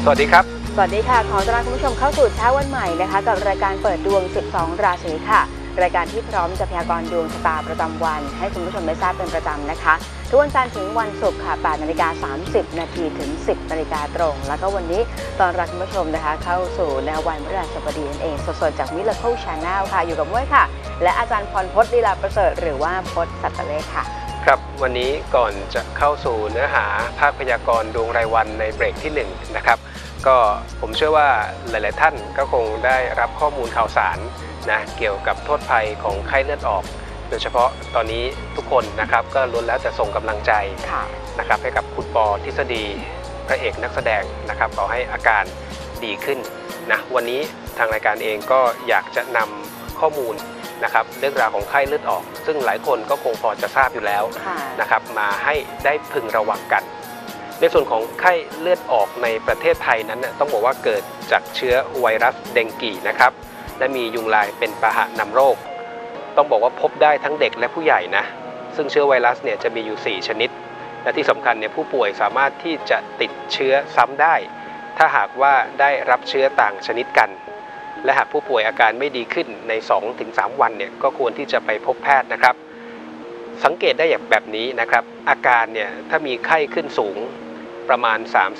สวัสดีครับสวัสดีค่ะขอต้อนรับคุณผู้ชมเข้าสู่เช้าวันใหม่นะคะกับรายการเปิดดวง12ราศีค่ะรายการที่พร้อมจะพยากรณ์ดวงชะตาประจำวันให้คุณผู้ชมได้ทราบเป็นประจำนะคะทุกวันจันทร์ถึงวันศุกร์ค่ะ8:30 นาทีถึง 10 นาฬิกาตรงแล้วก็วันนี้ตอนรับคุณผู้ชมนะคะเข้าสู่ในวันพฤหัสบดีนั่นเองสดๆจาก Miracle Channel ค่ะอยู่กับม้วยค่ะและอาจารย์พรพจน์ลีลาประเสริฐหรือว่าพจน์สัตเลขค่ะครับวันนี้ก่อนจะเข้าสู่เนื้อหาภาคพยากรณ์ดวงรายวันในเบรกที่1นะครับก็ผมเชื่อว่าหลายๆท่านก็คงได้รับข้อมูลข่าวสารนะเกี่ยวกับโทษภัยของไข้เลือดออกโดยเฉพาะตอนนี้ทุกคนนะครับก็ล้วนแล้วแต่ส่งกำลังใจนะครับให้กับคุณปอทฤษฎีพระเอกนักแสดงนะครับขอให้อาการดีขึ้นนะวันนี้ทางรายการเองก็อยากจะนำข้อมูลนะครับเรื่องราวของไข้เลือดออกซึ่งหลายคนก็คงพอจะทราบอยู่แล้วนะครับมาให้ได้พึงระวังกันในส่วนของไข้เลือดออกในประเทศไทยนั้นต้องบอกว่าเกิดจากเชื้อไวรัสเดงกีนะครับและมียุงลายเป็นพาหะนำโรคต้องบอกว่าพบได้ทั้งเด็กและผู้ใหญ่นะซึ่งเชื้อไวรัสเนี่ยจะมีอยู่4ชนิดและที่สำคัญเนี่ยผู้ป่วยสามารถที่จะติดเชื้อซ้ำได้ถ้าหากว่าได้รับเชื้อต่างชนิดกันและหากผู้ป่วยอาการไม่ดีขึ้นใน 2-3 วันเนี่ยก็ควรที่จะไปพบแพทย์นะครับสังเกตได้อย่างแบบนี้นะครับอาการเนี่ยถ้ามีไข้ขึ้นสูงประมาณ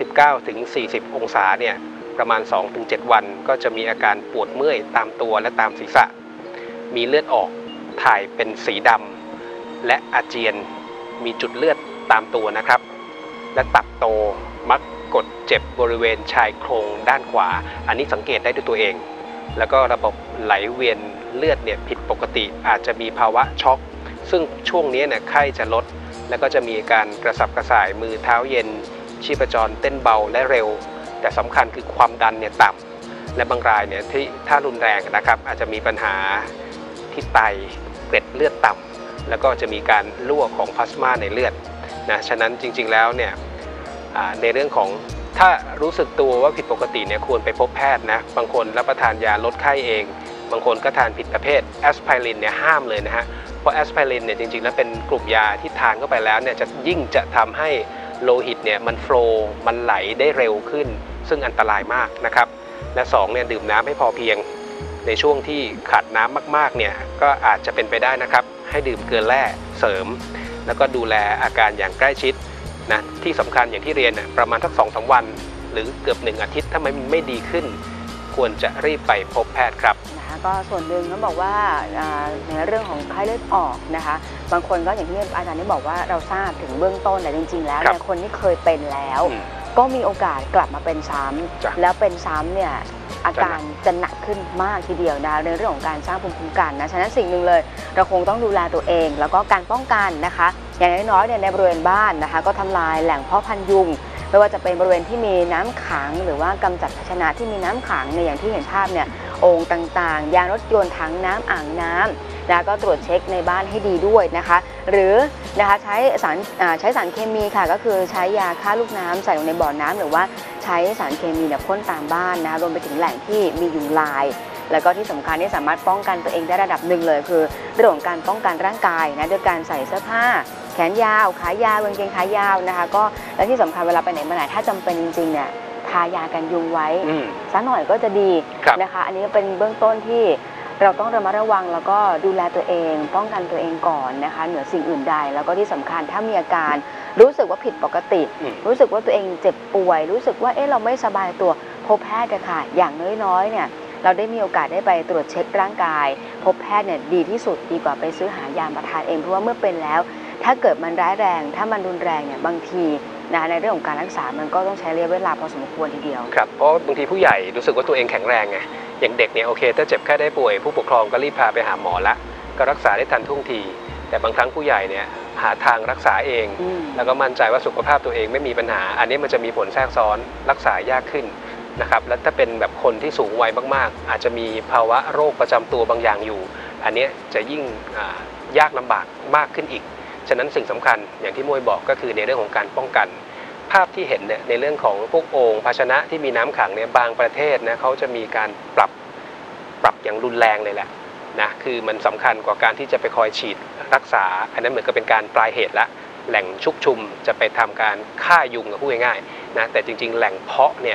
39-40 องศาเนี่ยประมาณ 2-7 วันก็จะมีอาการปวดเมื่อยตามตัวและตามศีรษะมีเลือดออกถ่ายเป็นสีดำและอาเจียนมีจุดเลือดตามตัวนะครับและตับโตมักกดเจ็บบริเวณชายโครงด้านขวาอันนี้สังเกตได้ด้วยตัวเองแล้วก็ระบบไหลเวียนเลือดเนี่ยผิดปกติอาจจะมีภาวะช็อกซึ่งช่วงนี้เนี่ยไข้จะลดแล้วก็จะมีการกระสับกระส่ายมือเท้าเย็นชีพจรเต้นเบาและเร็วแต่สำคัญคือความดันเนี่ยต่ำและบางรายเนี่ยที่ถ้ารุนแรงนะครับอาจจะมีปัญหาที่ไตเกล็ดเลือดต่ำแล้วก็จะมีการรั่วของพลาสมาในเลือดนะฉะนั้นจริงๆแล้วเนี่ยในเรื่องของถ้ารู้สึกตัวว่าผิดปกติเนี่ยควรไปพบแพทย์นะบางคนรับประทานยาลดไข้เองบางคนก็ทานผิดประเภทแอสไพรินเนี่ยห้ามเลยนะฮะเพราะแอสไพรินเนี่ยจริงๆแล้วเป็นกลุ่มยาที่ทานเข้าไปแล้วเนี่ยจะยิ่งจะทำให้โลหิตเนี่ยมันโฟลว์มันไหลได้เร็วขึ้นซึ่งอันตรายมากนะครับและ2เนี่ยดื่มน้ำให้พอเพียงในช่วงที่ขาดน้ำมากๆเนี่ยก็อาจจะเป็นไปได้นะครับให้ดื่มเกลือแร่เสริมแล้วก็ดูแลอาการอย่างใกล้ชิดนะที่สำคัญอย่างที่เรียนนะประมาณสัก 2-3 วันหรือเกือบ1 อาทิตย์ถ้ามันไม่ดีขึ้นควรจะรีบไปพบแพทย์ครับนะคะก็ส่วนหนึ่งเขาบอกว่าในเรื่องของไข้เลือดออกนะคะบางคนก็อย่างที่อาจารย์ได้บอกว่าเราทราบถึงเบื้องต้นแต่จริงๆแล้วเนี่ยคนที่เคยเป็นแล้วก็มีโอกาสกลับมาเป็นซ้ำแล้วเป็นซ้ำเนี่ยอาการจะหนักขึ้นมากทีเดียวนะในเรื่องของการสร้างภูมิคุ้มกันนะฉะนั้นสิ่งหนึ่งเลยเราคงต้องดูแลตัวเองแล้วก็การป้องกันนะคะอย่างน้อยๆเนี่ยในบริเวณบ้านนะคะก็ทำลายแหล่งเพาะพันธุ์ยุงไม่ว่าจะเป็นบริเวณที่มีน้ำขังหรือว่ากำจัดภาชนะที่มีน้ำขังในอย่างที่เห็นภาพเนี่ยโอ่งต่างๆยางรถยนต์ถังน้ำอ่างน้ำนะก็ตรวจเช็คในบ้านให้ดีด้วยนะคะหรือนะคะใช้สารเคมีค่ะก็คือใช้ยาฆ่าลูกน้ำใส่ลงในบ่อน้ำหรือว่าใช้สารเคมีเนี่ยพ่นตามบ้านนะคะรวมไปถึงแหล่งที่มียุงลายแล้วก็ที่สำคัญที่สามารถป้องกันตัวเองได้ระดับหนึ่งเลยคือเรื่องของการป้องกันร่างกายนะโดยการใส่เสื้อผ้าแขนยาวขายาวกางเกงขายาวนะคะก็และที่สำคัญเวลาไปไหนมาไหนถ้าจำเป็นจริงๆเนี่ยทายากันยุงไว้สักหน่อยก็จะดีนะคะอันนี้เป็นเบื้องต้นที่เราต้องระมัดระวังแล้วก็ดูแลตัวเองป้องกันตัวเองก่อนนะคะเหนือสิ่งอื่นใดแล้วก็ที่สำคัญถ้ามีอาการรู้สึกว่าผิดปกติรู้สึกว่าตัวเองเจ็บป่วยรู้สึกว่าเราไม่สบายตัวพบแพทย์ค่ะอย่างน้อยๆเนี่ยเราได้มีโอกาสได้ไปตรวจเช็คร่างกายพบแพทย์เนี่ยดีที่สุดดีกว่าไปซื้อหายามาทานเองเพราะว่าเมื่อเป็นแล้วถ้าเกิดมันร้ายแรงถ้ามันรุนแรงเนี่ยบางทีนะในเรื่องของการรักษามันก็ต้องใช้ระยะเวลาพอสมควรทีเดียวครับเพราะบางทีผู้ใหญ่รู้สึกว่าตัวเองแข็งแรงไงอย่างเด็กเนี่ยโอเคถ้าเจ็บแค่ได้ป่วยผู้ปกครองก็รีบพาไปหาหมอละก็รักษาได้ทันท่วงทีแต่บางครั้งผู้ใหญ่เนี่ยหาทางรักษาเองแล้วก็มั่นใจว่าสุขภาพตัวเองไม่มีปัญหาอันนี้มันจะมีผลแทรกซ้อนรักษายากขึ้นนะครับและถ้าเป็นแบบคนที่สูงวัยมากๆอาจจะมีภาวะโรคประจำตัวบางอย่างอยู่อันนี้จะยิ่งยากลำบากมากขึ้นอีกฉะนั้นสิ่งสำคัญอย่างที่มวยบอกก็คือในเรื่องของการป้องกันภาพที่เห็นเนี่ยในเรื่องของพวกโอ่งภาชนะที่มีน้ำขังเนี่ยบางประเทศนะเขาจะมีการปรับอย่างรุนแรงเลยแหละนะคือมันสำคัญกว่าการที่จะไปคอยฉีดรักษาอันนั้นเหมือนกับเป็นการปลายเหตุละแหล่งชุกชุมจะไปทำการฆ่ายุงกับพูดง่ายๆนะแต่จริงๆแหล่งเพาะเนี่ย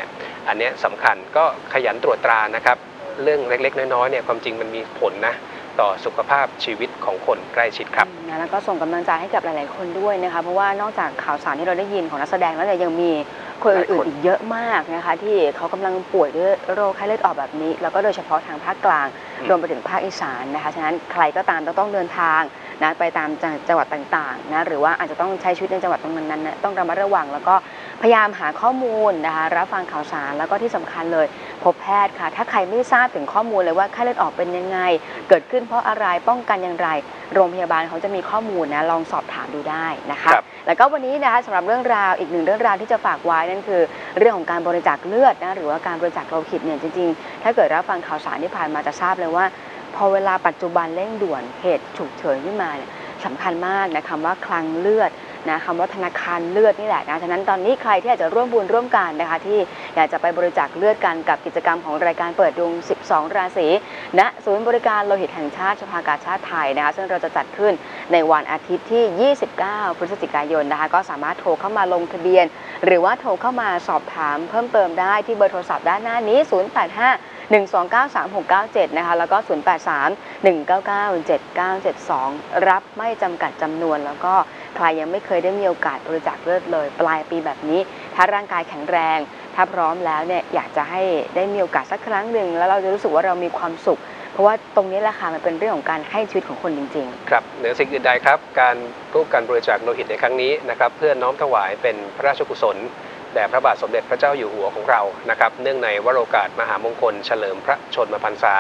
อันนี้สำคัญก็ขยันตรวจตรานะครับเรื่องเล็กๆน้อยๆเนี่ยความจริงมันมีผลนะต่อสุขภาพชีวิตของคนใกล้ชิดครับแล้วก็ส่งกำลังใจให้กับหลายๆคนด้วยนะคะเพราะว่านอกจากข่าวสารที่เราได้ยินของนักแสดงแล้วเนี่ยยังมีคนอื่นๆอีกเยอะมากนะคะที่เขากำลังป่วยด้วยโรคไข้เลือดออกแบบนี้แล้วก็โดยเฉพาะทางภาคกลางรวมไปถึงภาคอีสานนะคะฉะนั้นใครก็ตามต้องเดินทางนะไปตามจังหวัดต่างๆนะหรือว่าอาจจะต้องใช้ชีวิตในจังหวัดตรงนั้นนะต้องระมัดระวังแล้วก็พยายามหาข้อมูลนะคะรับฟังข่าวสารแล้วก็ที่สำคัญเลยพบแพทย์ค่ะถ้าใครไม่ทราบถึงข้อมูลเลยว่าไข้เลือดออกเป็นยังไงเกิดขึ้นเพราะอะไรป้องกันอย่างไรโรงพยาบาลเขาจะมีข้อมูลนะลองสอบถามดูได้นะคะแล้วก็วันนี้นะคะสำหรับเรื่องราวอีกหนึ่งเรื่องราวที่จะฝากไว้นั่นคือเรื่องของการบริจาคเลือดนะหรือว่าการบริจาคโลหิตเนี่ยจริงๆถ้าเกิดรับฟังข่าวสารที่ผ่านมาจะทราบเลยว่าพอเวลาปัจจุบันเร่งด่วนเหตุฉุกเฉินขึ้นมาเนี่ยสำคัญมากนะคำว่าคลังเลือดนะคำว่าธนาคารเลือดนี่แหละนะฉะนั้นตอนนี้ใครที่อยากจะร่วมบุญร่วมกันนะคะที่อยากจะไปบริจาคเลือดกันกับกิจกรรมของรายการเปิดดวง12 ราศีณศูนย์บริการโลหิตแห่งชาติสภากาชาติไทยนะคะซึ่งเราจะจัดขึ้นในวันอาทิตย์ที่ 29 พฤศจิกายนนะคะก็สามารถโทรเข้ามาลงทะเบียนหรือว่าโทรเข้ามาสอบถามเพิ่มเติมได้ที่เบอร์โทรศัพท์ด้านหน้านี้085-129-3697นะคะแล้วก็083-199-7972รับไม่จำกัดจำนวนแล้วก็ใครยังไม่เคยได้มีโอกาสบริจาคเลือดเลยปลายปีแบบนี้ถ้าร่างกายแข็งแรงถ้าพร้อมแล้วเนี่ยอยากจะให้ได้มีโอกาสสักครั้งหนึ่งแล้วเราจะรู้สึกว่าเรามีความสุขเพราะว่าตรงนี้แหละค่ะมันเป็นเรื่องของการให้ชีวิตของคนจริงๆครับเหนือสิ่งอื่นใดครับการร่วมกันบริจาคโลหิตในครั้งนี้นะครับเพื่อน้อมถวายเป็นพระราชกุศลแด่พระบาทสมเด็จพระเจ้าอยู่หัวของเรานะครับเนื่องในวโรกาสมหามงคลเฉลิมพระชนมพรรษา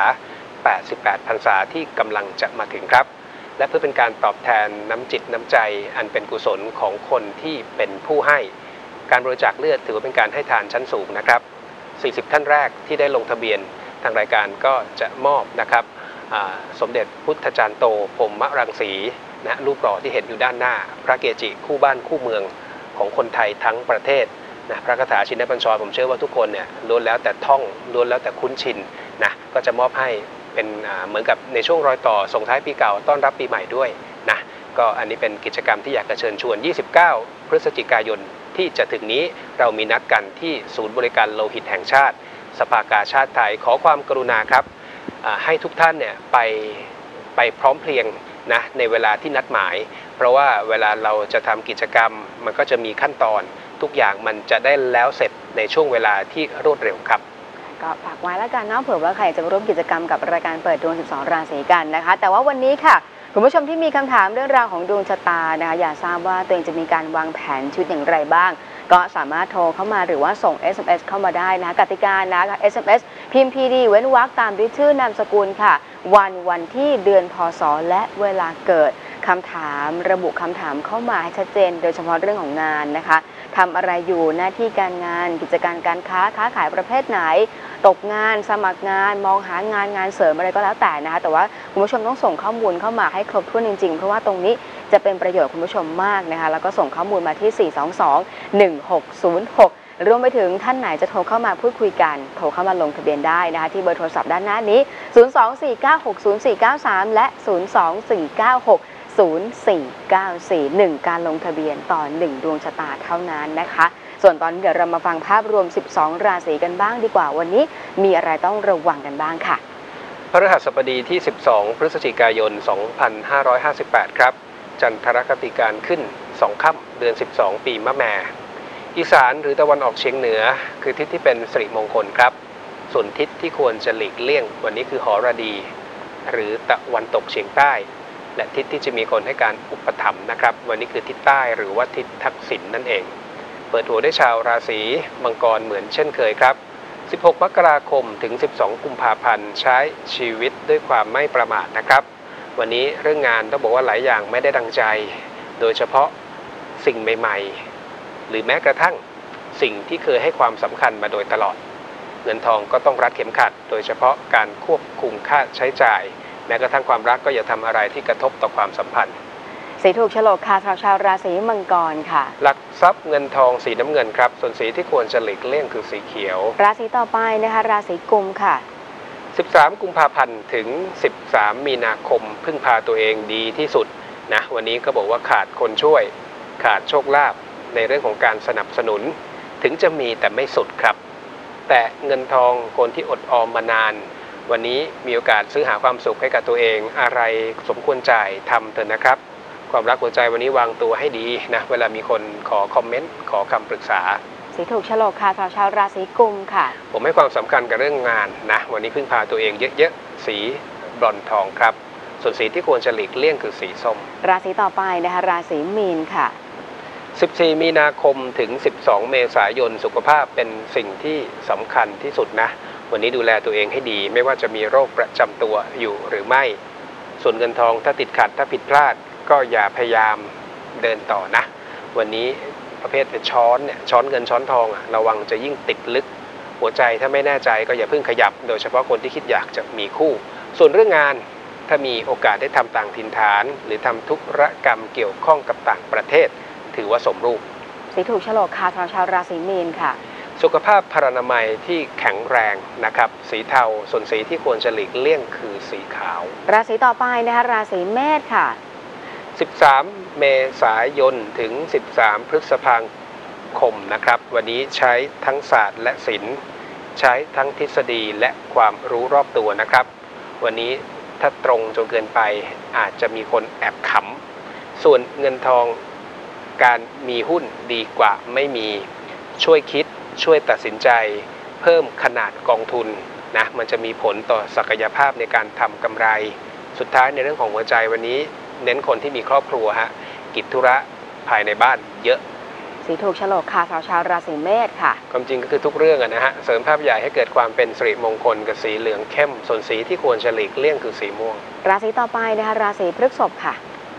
88 พรรษาที่กำลังจะมาถึงครับและเพื่อเป็นการตอบแทนน้ำจิตน้ำใจอันเป็นกุศลของคนที่เป็นผู้ให้การบริจาคเลือดถือว่าเป็นการให้ทานชั้นสูงนะครับ40ท่านแรกที่ได้ลงทะเบียนทางรายการก็จะมอบนะครับสมเด็จพุทธจารย์โตพรหมรังสีนะรูปหล่อที่เห็นอยู่ด้านหน้าพระเกจิคู่บ้านคู่เมืองของคนไทยทั้งประเทศนะพระคาถาชินบัญชรผมเชื่อว่าทุกคนเนี่ยล้วนแล้วแต่ท่องล้วนแล้วแต่คุ้นชินนะก็จะมอบให้เป็นเหมือนกับในช่วงรอยต่อส่งท้ายปีเก่าต้อนรับปีใหม่ด้วยนะก็อันนี้เป็นกิจกรรมที่อยากจะเชิญชวน29 พฤศจิกายนที่จะถึงนี้เรามีนัดกันที่ศูนย์บริการโลหิตแห่งชาติสภากาชาติไทยขอความกรุณาครับให้ทุกท่านเนี่ยไปพร้อมเพรียงนะในเวลาที่นัดหมายเพราะว่าเวลาเราจะทำกิจกรรมมันก็จะมีขั้นตอนทุกอย่างมันจะได้แล้วเสร็จในช่วงเวลาที่รวดเร็วครับก็ฝากไว้แล้วกันเนาะเผื่อว่าใครจะร่วมกิจกรรมกับรายการเปิดดวง12 ราศีกันนะคะแต่ว่าวันนี้ค่ะคุณผู้ชมที่มีคำถามเรื่องราวของดวงชะตานะคะอยากทราบว่าตัวเองจะมีการวางแผนชีวิตอย่างไรบ้างก็สามารถโทรเข้ามาหรือว่าส่ง SMS เข้ามาได้นะคะกติกานะคะ SMS พิมพ์ PD เว้นวรรคตามด้วยชื่อนามสกุลค่ะวันที่เดือนพศและเวลาเกิดคำถามระบุคำถามเข้ามาให้ชัดเจนโดยเฉพาะเรื่องของงานนะคะทำอะไรอยู่หน้าที่การงานกิจการการค้าขายประเภทไหนตกงานสมัครงานมองหางานเสริมอะไรก็แล้วแต่นะคะแต่ว่าคุณผู้ชมต้องส่งข้อมูลเข้ามาให้ครบถ้วนจริงๆเพราะว่าตรงนี้จะเป็นประโยชน์คุณผู้ชมมากนะคะแล้วก็ส่งข้อมูลมาที่ 422-1606 รวมไปถึงท่านไหนจะโทรเข้ามาพูดคุยกันโทรเข้ามาลงทะเบียนได้นะคะที่เบอร์โทรศัพท์ด้านหน้านี้024960493และ024960494 การลงทะเบียนต่อ1ดวงชะตาเท่านั้นนะคะส่วนตอนนี้เดี๋ยวเรามาฟังภาพรวม12 ราศีกันบ้างดีกว่าวันนี้มีอะไรต้องระวังกันบ้างค่ะพฤหัสบดีที่12 พฤศจิกายน 2558 ครับจันทรคติการขึ้น2 ค่ำเดือน12 ปีมะแม่อีสานหรือตะวันออกเฉียงเหนือคือทิศที่เป็นสิริมงคลครับส่วนทิศที่ควรจะหลีกเลี่ยงวันนี้คือหรดีหรือตะวันตกเฉียงใต้และทิศที่จะมีคนให้การอุปถัมภ์นะครับวันนี้คือทิศใต้หรือว่าทิศทักษิณนั่นเองเปิดหัวได้ชาวราศีมังกรเหมือนเช่นเคยครับ16 มกราคมถึง12 กุมภาพันธ์ใช้ชีวิตด้วยความไม่ประมาทนะครับวันนี้เรื่องงานต้องบอกว่าหลายอย่างไม่ได้ดังใจโดยเฉพาะสิ่งใหม่ๆหรือแม้กระทั่งสิ่งที่เคยให้ความสำคัญมาโดยตลอดเงินทองก็ต้องรัดเข็มขัดโดยเฉพาะการควบคุมค่าใช้จ่ายแม้กระทั่งความรักก็อย่าทำอะไรที่กระทบต่อความสัมพันธ์สีถูกโฉลกค่ะสำหรับชาวราศีมังกรค่ะหลักทรัพย์เงินทองสีน้ำเงินครับส่วนสีที่ควรจะหลีกเลี่ยงคือสีเขียวราศีต่อไปนะคะราศีกุมค่ะ 13 กุมภาพันธ์ถึง13 มีนาคมพึ่งพาตัวเองดีที่สุดนะวันนี้ก็บอกว่าขาดคนช่วยขาดโชคลาภในเรื่องของการสนับสนุนถึงจะมีแต่ไม่สุดครับแต่เงินทองคนที่อดออมมานานวันนี้มีโอกาสซื้อหาความสุขให้กับตัวเองอะไรสมควรจ่ายทำเถอะนะครับความรักหัวใจวันนี้วางตัวให้ดีนะเวลามีคนขอคอมเมนต์ขอคำปรึกษาสีถูกโฉลกค่ะชาวราศีกุมค่ะผมให้ความสำคัญกับเรื่องงานนะวันนี้พึ่งพาตัวเองเยอะๆสีบรอนซ์ทองครับส่วนสีที่ควรจะหลีกเลี่ยงคือสีส้มราศีต่อไปนะคะราศีมีนค่ะ 14 มีนาคมถึง 12 เมษายนสุขภาพเป็นสิ่งที่สำคัญที่สุดนะวันนี้ดูแลตัวเองให้ดีไม่ว่าจะมีโรคประจำตัวอยู่หรือไม่ส่วนเงินทองถ้าติดขัดถ้าผิดพลาดก็อย่าพยายามเดินต่อนะวันนี้ประเภทเป็นช้อนเงินช้อนทองระวังจะยิ่งติดลึกหัวใจถ้าไม่แน่ใจก็อย่าเพิ่งขยับโดยเฉพาะคนที่คิดอยากจะมีคู่ส่วนเรื่องงานถ้ามีโอกาสได้ทำต่างถิ่นฐานหรือทำธุรกรรมเกี่ยวข้องกับต่างประเทศถือว่าสมรูปสีถูกโฉลกค่ะชาวราศีมีนค่ะสุขภาพพรรณนามัยที่แข็งแรงนะครับสีเทาส่วนสีที่ควรจะหลีกเลี่ยงคือสีขาวราศีต่อไปนะคะราศีเมษค่ะ 13 เมษายนถึง 13 พฤษภาคมนะครับวันนี้ใช้ทั้งศาสตร์และศิลป์ใช้ทั้งทฤษฎีและความรู้รอบตัวนะครับวันนี้ถ้าตรงจนเกินไปอาจจะมีคนแอบขำส่วนเงินทองการมีหุ้นดีกว่าไม่มีช่วยคิดช่วยตัดสินใจเพิ่มขนาดกองทุนนะมันจะมีผลต่อศักยภาพในการทำกำไรสุดท้ายในเรื่องของหัวใจวันนี้เน้นคนที่มีครอบครัวกิจธุระภายในบ้านเยอะสีถูกโฉลกค่ะชาวราศีเมษค่ะความจริงก็คือทุกเรื่องนะฮะเสริมภาพใหญ่ให้เกิดความเป็นสิริมงคลกับสีเหลืองเข้มส่วนสีที่ควรจะหลีกเลี่ยงคือสีม่วงราศีต่อไปนะคะราศีพฤษภค่ะ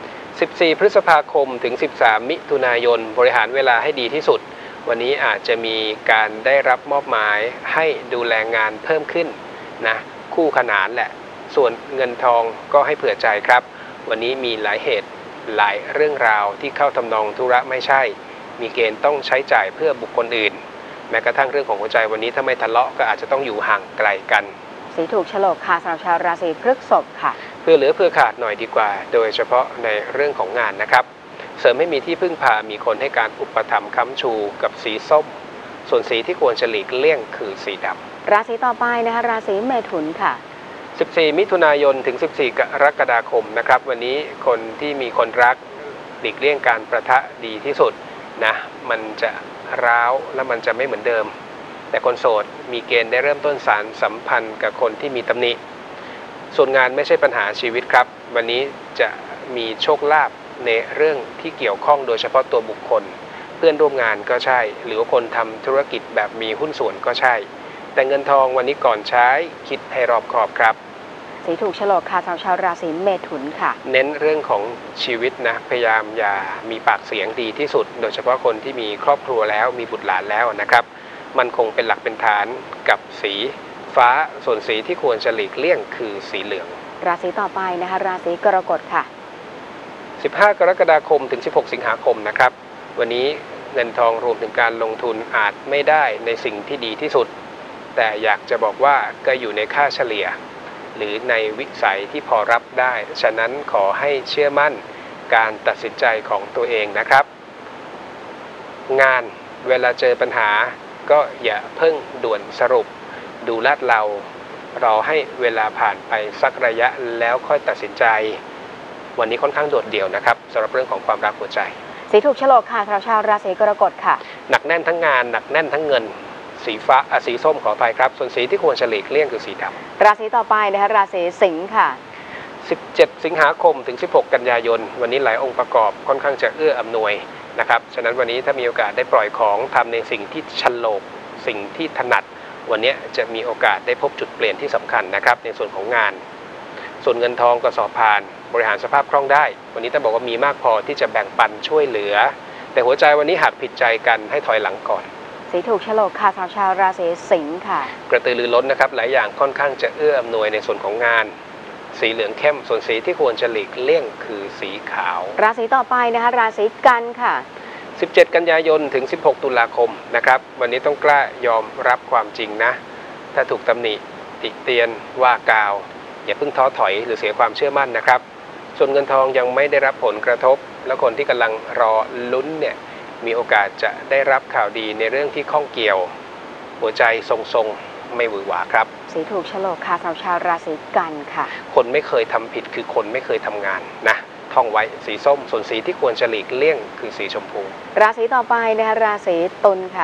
14 พฤษภาคมถึง 13 มิถุนายนบริหารเวลาให้ดีที่สุดวันนี้อาจจะมีการได้รับมอบหมายให้ดูแลงานเพิ่มขึ้นนะคู่ขนานแหละส่วนเงินทองก็ให้เผื่อใจครับวันนี้มีหลายเหตุหลายเรื่องราวที่เข้าทำนองธุระไม่ใช่มีเกณฑ์ต้องใช้จ่ายเพื่อบุคคลอื่นแม้กระทั่งเรื่องของหัวใจวันนี้ถ้าไม่ทะเลาะก็อาจจะต้องอยู่ห่างไกลกันสีถูกโฉลกค่ะชาวราศีพฤษภค่ะเพื่อเหลือเพื่อขาดหน่อยดีกว่าโดยเฉพาะในเรื่องของงานนะครับเสริมให้มีที่พึ่งพามีคนให้การอุปถัมภ์ค้ำชูกับสีส้มส่วนสีที่ควรจะหลีกเลี่ยงคือสีดำราศีต่อไปนะคะราศีเมถุนค่ะ 14 มิถุนายนถึง 14 กรกฎาคมนะครับวันนี้คนที่มีคนรักหลีกเลี่ยงการประทะดีที่สุดนะมันจะร้าวและมันจะไม่เหมือนเดิมแต่คนโสดมีเกณฑ์ได้เริ่มต้นสารสัมพันธ์กับคนที่มีตำหนิส่วนงานไม่ใช่ปัญหาชีวิตครับวันนี้จะมีโชคลาภในเรื่องที่เกี่ยวข้องโดยเฉพาะตัวบุคคลเพื่อนร่วมงานก็ใช่หรือว่าคนทำธุรกิจแบบมีหุ้นส่วนก็ใช่แต่เงินทองวันนี้ก่อนใช้คิดให้รอบคอบครับสีถูกโฉลกค่ะชาวราศีเมถุนค่ะเน้นเรื่องของชีวิตนะพยายามอย่ามีปากเสียงดีที่สุดโดยเฉพาะคนที่มีครอบครัวแล้วมีบุตรหลานแล้วนะครับมันคงเป็นหลักเป็นฐานกับสีฟ้าส่วนสีที่ควรจะหลีกเลี่ยงคือสีเหลืองราศีต่อไปนะคะราศีกรกฎค่ะ 15 กรกฎาคมถึง 16 สิงหาคมนะครับวันนี้เงินทองรวมถึงการลงทุนอาจไม่ได้ในสิ่งที่ดีที่สุดแต่อยากจะบอกว่าก็อยู่ในค่าเฉลี่ยหรือในวิสัยที่พอรับได้ฉะนั้นขอให้เชื่อมั่นการตัดสินใจของตัวเองนะครับงานเวลาเจอปัญหาก็อย่าเพิ่งด่วนสรุปดูลาดเรารอให้เวลาผ่านไปสักระยะแล้วค่อยตัดสินใจวันนี้ค่อนข้างโดดเดี่ยวนะครับสำหรับเรื่องของความรักหัวใจสีถูกโฉลกค่ะชาวราศีกรกฎค่ะหนักแน่นทั้งงานหนักแน่นทั้งเงินสีฟ้าสีส้มขออภัยครับส่วนสีที่ควรจะหลีกเลี่ยงคือสีดำราศีต่อไปนะคะราศีสิงห์ค่ะ 17 สิงหาคมถึง 16 กันยายนวันนี้หลายองค์ประกอบค่อนข้างจะเอื้ออำนวยนะครับฉะนั้นวันนี้ถ้ามีโอกาสได้ปล่อยของทำในสิ่งที่ฉลกสิ่งที่ถนัดวันนี้จะมีโอกาสได้พบจุดเปลี่ยนที่สำคัญนะครับในส่วนของงานส่วนเงินทองก็สอบผ่านบริหารสภาพคล่องได้วันนี้ต้องบอกว่ามีมากพอที่จะแบ่งปันช่วยเหลือแต่หัวใจวันนี้หากผิดใจกันให้ถอยหลังก่อนสีถูกโฉลกค่ะชาวราศีสิงห์ค่ะกระตือรือร้นนะครับหลายอย่างค่อนข้างจะเอื้ออำนวยในส่วนของงานสีเหลืองเข้มส่วนสีที่ควรจะหลีกเลี่ยงคือสีขาวราศีต่อไปนะคะราศีกันค่ะ 17 กันยายนถึง 16 ตุลาคมนะครับวันนี้ต้องกล้ายอมรับความจริงนะถ้าถูกตำหนิติเตียนว่ากล่าวอย่าเพิ่งท้อถอยหรือเสียความเชื่อมั่นนะครับส่วนเงินทองยังไม่ได้รับผลกระทบและคนที่กำลังรอลุ้นเนี่ยมีโอกาสจะได้รับข่าวดีในเรื่องที่ข้องเกี่ยวหัวใจทรงๆไม่หวือหวาครับสีถูกโฉลกค่ะสำหรับชาวราศีกันค่ะคนไม่เคยทำผิดคือคนไม่เคยทำงานนะท่องไว้สีส้มส่วนสีที่ควรจะหลีกเลี่ยงคือสีชมพูราศีต่อไปนะคะราศีตุลค่ะ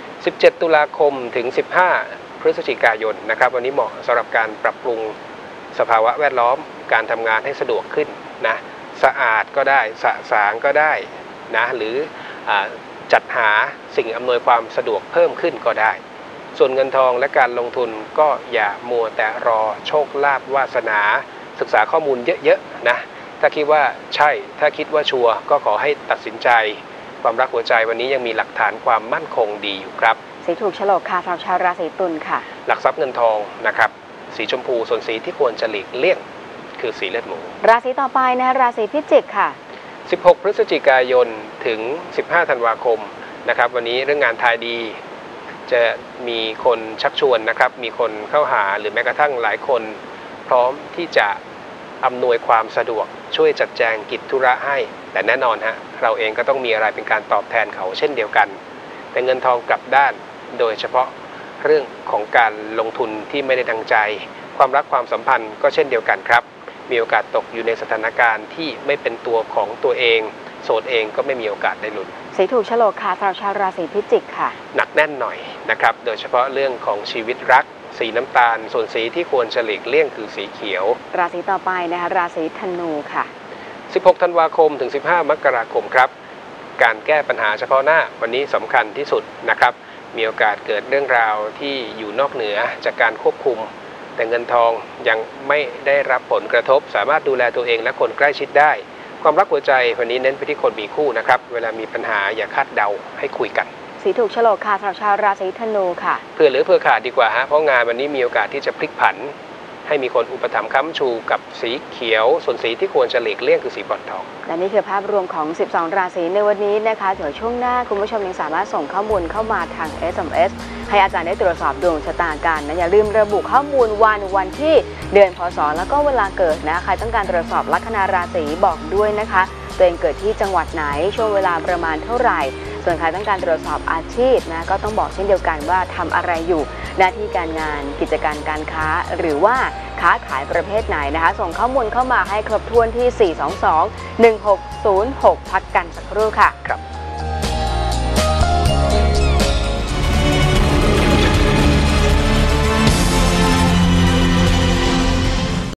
17 ตุลาคมถึง 15 พฤศจิกายนนะครับวันนี้เหมาะสำหรับการปรับปรุงสภาวะแวดล้อมการทำงานให้สะดวกขึ้นนะสะอาดก็ได้สะสางก็ได้นะหรือจัดหาสิ่งอำนวยความสะดวกเพิ่มขึ้นก็ได้ส่วนเงินทองและการลงทุนก็อย่ามัวแต่รอโชคลาภวาสนาศึกษาข้อมูลเยอะๆนะถ้าคิดว่าใช่ถ้าคิดว่าชัวร์ก็ขอให้ตัดสินใจความรักหัวใจวันนี้ยังมีหลักฐานความมั่นคงดีอยู่ครับสีถูกโฉลกค่ะสำหรับชาวราศีตุลค่ะหลักทรัพย์เงินทองนะครับสีชมพูส่วนสีที่ควรจะหลีกเลี่ยงคือสีเลือดหมูราศีต่อไปนะราศีพิจิกค่ะ 16 พฤศจิกายนถึง 15 ธันวาคมนะครับวันนี้เรื่องงานทายดีจะมีคนชักชวนนะครับมีคนเข้าหาหรือแม้กระทั่งหลายคนพร้อมที่จะอำนวยความสะดวกช่วยจัดแจงกิจธุระให้แต่แน่นอนฮะเราเองก็ต้องมีอะไรเป็นการตอบแทนเขาเช่นเดียวกันแต่เงินทองกลับด้านโดยเฉพาะเรื่องของการลงทุนที่ไม่ได้ดังใจความรักความสัมพันธ์ก็เช่นเดียวกันครับมีโอกาสตกอยู่ในสถานการณ์ที่ไม่เป็นตัวของตัวเองโสดเองก็ไม่มีโอกาสได้ลุ้นสีถูกโฉลกค่ะสำหรับชาวราศีพิจิกค่ะหนักแน่นหน่อยนะครับโดยเฉพาะเรื่องของชีวิตรักสีน้ำตาลส่วนสีที่ควรจะหลีกเลี่ยงคือสีเขียวราศีต่อไปนะคะราศีธนูค่ะ 16 ธันวาคมถึง 15 มกราคมครับการแก้ปัญหาเฉพาะหน้าวันนี้สำคัญที่สุดนะครับมีโอกาสเกิดเรื่องราวที่อยู่นอกเหนือจากการควบคุมแต่เงินทองยังไม่ได้รับผลกระทบสามารถดูแลตัวเองและคนใกล้ชิดได้ความรักหัวใจวันนี้เน้นไปที่คนมีคู่นะครับเวลามีปัญหาอย่าคาดเดาให้คุยกันสีถูกโฉลกค่ะสำหรับชาวราศีธนูค่ะเพื่อเหลือเพื่อขาดดีกว่าฮะเพราะงานวันนี้มีโอกาสที่จะพลิกผันให้มีคนอุปถัมภ์ค้ำชูกับสีเขียวส่วนสีที่ควรจะหลีกเลี่ยงคือสีบรอนซ์ทองและนี่คือภาพรวมของ12ราศีในวันนี้นะคะเดี๋ยวช่วงหน้าคุณผู้ชมยังสามารถส่งข้อมูลเข้ามาทาง SMS ให้อาจารย์ได้ตรวจสอบดวงชะตากันนะอย่าลืมระบุข้อมูลวันที่เดือนพศแล้วก็เวลาเกิดนะใครต้องการตรวจสอบลัคนาราศีบอกด้วยนะคะตัวเองเกิดที่จังหวัดไหนช่วงเวลาประมาณเท่าไหร่ส่วนใครต้องการตรวจสอบอาชีพนะก็ต้องบอกเช่นเดียวกันว่าทำอะไรอยู่หน้าที่การงานกิจการการค้าหรือว่าค้าขายประเภทไหนนะคะส่งข้อมูลเข้ามาให้ครบถ้วนที่ 422-1606 พักกันสักครู่ค่ะครับ